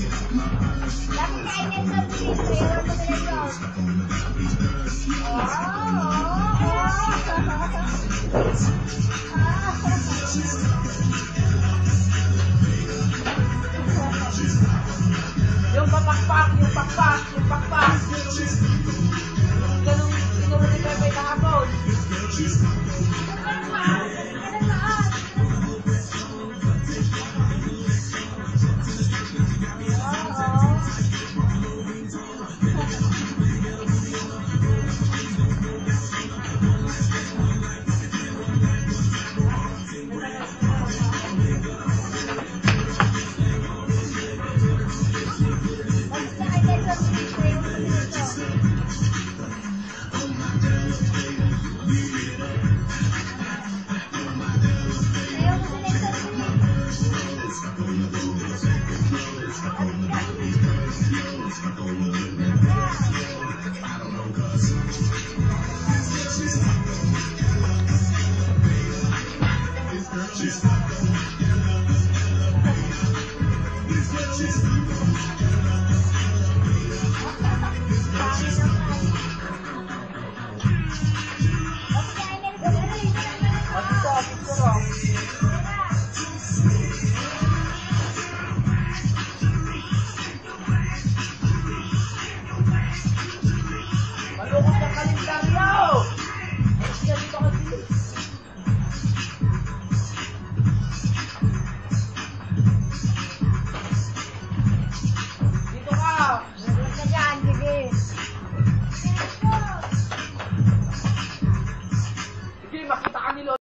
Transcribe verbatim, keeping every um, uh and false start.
Dapat kainin sa cheese. Ewan mo na lang. Oh, oh, oh. Yung papakpak, yung pakpak, yung pakpak. Ganun, inuwi ni Pepe kahapon.